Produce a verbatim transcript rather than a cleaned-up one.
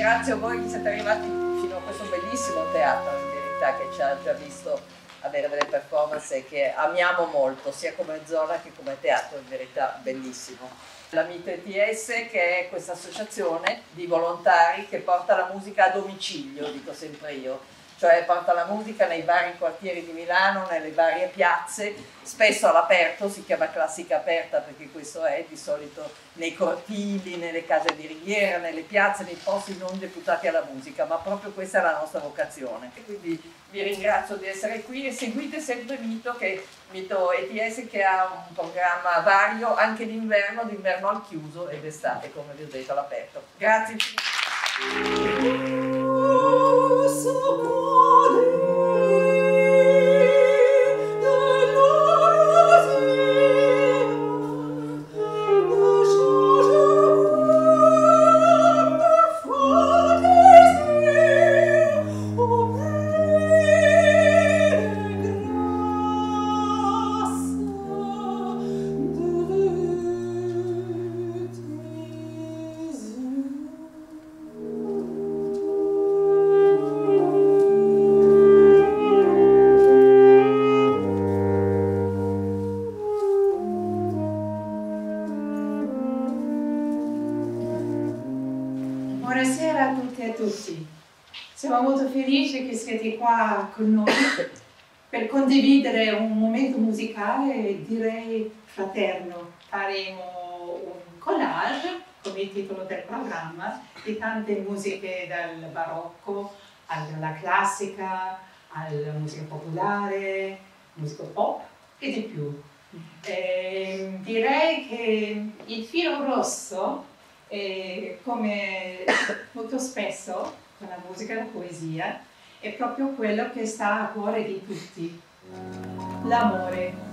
ringrazio voi che siete arrivati fino a questo bellissimo teatro, in verità, che ci ha già visto avere delle performance che amiamo molto, sia come zona che come teatro, in verità bellissimo. La Mito E T S, che è questa associazione di volontari che porta la musica a domicilio, dico sempre io, cioè porta la musica nei vari quartieri di Milano, nelle varie piazze, spesso all'aperto, si chiama classica aperta perché questo è di solito nei cortili, nelle case di ringhiera, nelle piazze, nei posti non deputati alla musica, ma proprio questa è la nostra vocazione. E quindi vi ringrazio di essere qui e seguite sempre Mito, che, Mito E T S, che ha un programma vario anche d'inverno, d'inverno al chiuso ed estate, come vi ho detto, all'aperto. Grazie. Buonasera a tutte e a tutti. Siamo molto felici che siete qua con noi per condividere un momento musicale, direi fraterno. Faremo un collage, come il titolo del programma, di tante musiche dal barocco alla classica, alla musica popolare, musica pop e di più. Eh, direi che il filo rosso, e come molto spesso con la musica e la poesia, è proprio quello che sta a cuore di tutti: l'amore.